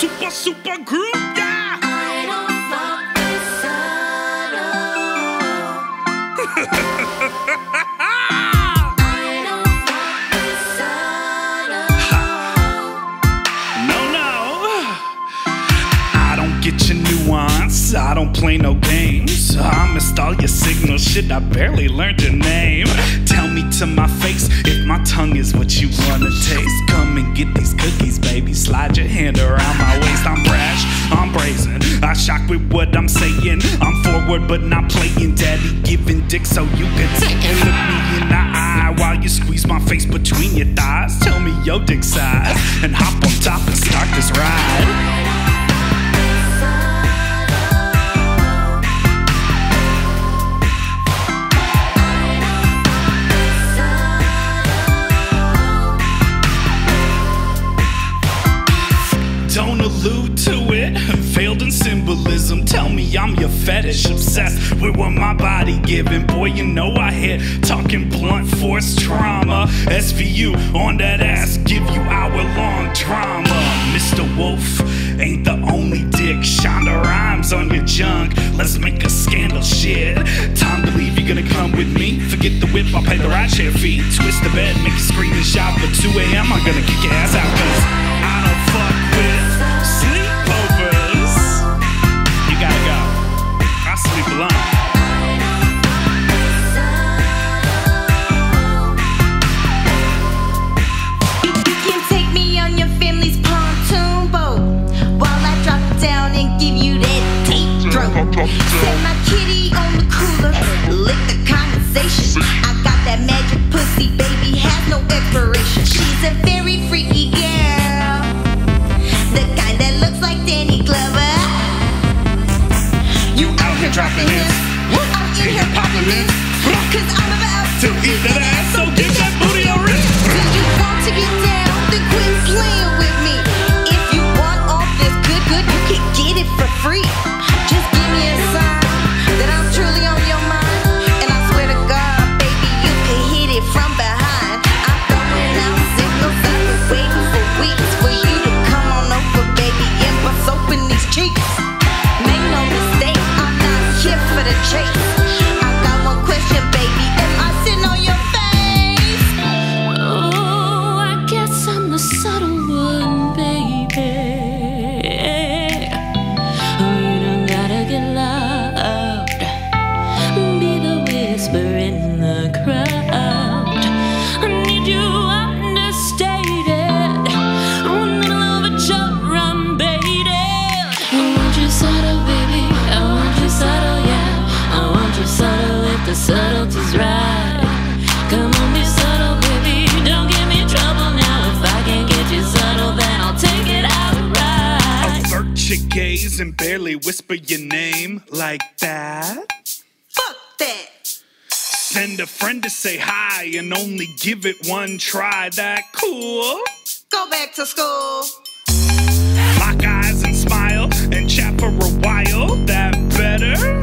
super group, yeah. I don't fuck with subtle. I don't fuck with subtle. No, I don't get your nuance. I don't play no games. I missed all your signals. Shit, I barely learned your name. Tell me to my face if my tongue is what you wanna taste. Come and get these cookies, baby. Slide your hand around my waist. I'm brash, I'm brazen. I shock with what I'm saying. I'm forward but not playing. Daddy giving dick so you can take and look me in the eye while you squeeze my face between your thighs. Tell me your dick size and hop on top and start this ride. Don't allude to it, failed in symbolism. Tell me I'm your fetish, obsessed with what my body giving. Boy, you know I hit, talking blunt force trauma. SVU on that ass, give you hour-long drama. Mr. Wolf ain't the only dick. Shonda Rhimes on your junk, let's make a scandal shit. Time to leave, you gonna come with me? Forget the whip, I'll pay the rideshare fee. Twist the bed, make you scream and shout. But 2 a.m. I'm gonna kick your ass out, cause I don't fuck with sleepovers. You gotta go. I sleep alone. You can take me on your family's pontoon boat while I drop down and give you that deep throat. Set my kitty on the cooler, lick the condensation. I got that magic pussy, baby, has no expiration. She's a very freaky girl, the kind that looks like Danny Glover. You out here dropping hints, I'm in here popping this, cause I'm about to eat that ass, so get that booty on wrist. Do you want to get down? Then quit playing with me. If you want all this good, you can get it for free. Just give me a sign that I'm truly on your mind, and I swear to God, baby, you can hit it from behind. I'm throwing out signals, I've been waiting for weeks for you to come on over, baby, and bust open these cheeks. Make no mistake, I'm not here for the chase. I got one question, baby, am I sitting on your face? Oh, I guess I'm the subtle one, baby. Oh, you don't gotta get loud, be the whisper in the crowd. I need you understated, I'm in the middle of a joke run, baby. I want you subtle, baby, I want you subtle, yeah. I want you subtle if the subtlety's right. Come on, be subtle, baby, don't give me trouble now. If I can't get you subtle, then I'll take it outright. Avert your gaze and barely whisper your name like that. Fuck that. Send a friend to say hi and only give it one try. That cool? Go back to school. Lock eyes and smile and chat for a while. That better?